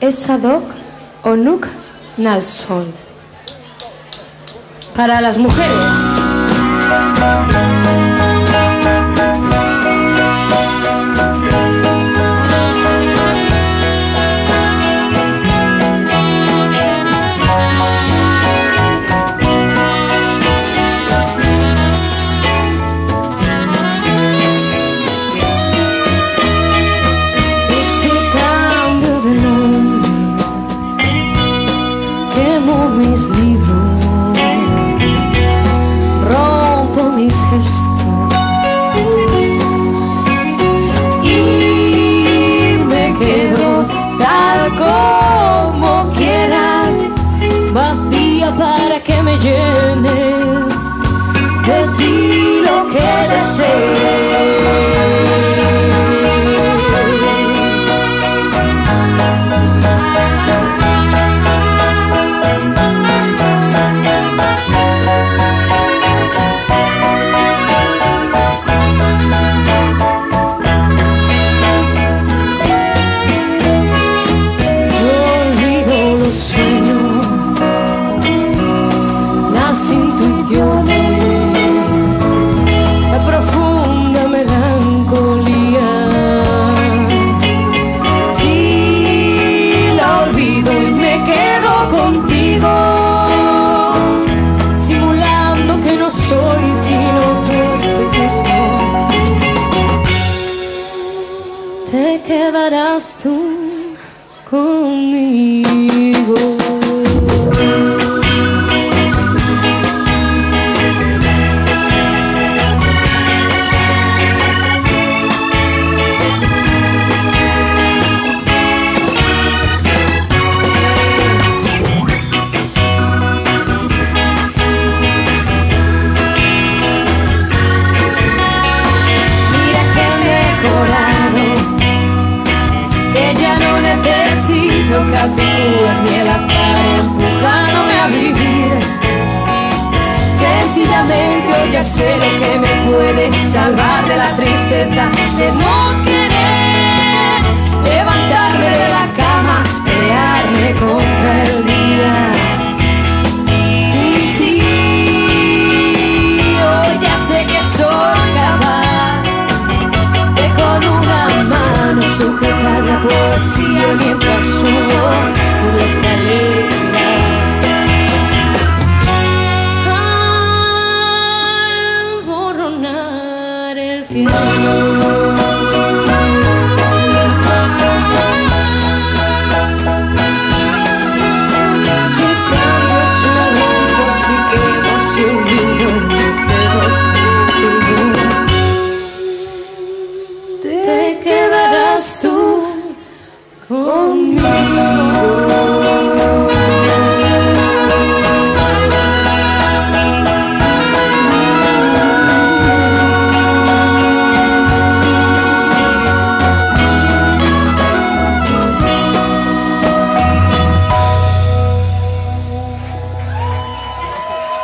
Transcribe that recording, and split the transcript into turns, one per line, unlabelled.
és adoc o nuc nal sol. Para las mujeres.
Mis libros, rompo mis gestos y me quedo tal como quieras, vacía para que me llenes de ti lo que desees. Soy sin otro espejismo, te quedarás tú conmigo. Necesito capicúas ni el azar empujándome a vivir. Sencillamente hoy ya sé lo que me puede salvar de la tristeza de no querer levantarme de la cama, pelearme contra el día. Sin ti hoy ya sé que soy capaz de con una mano sujetar la poesía mientras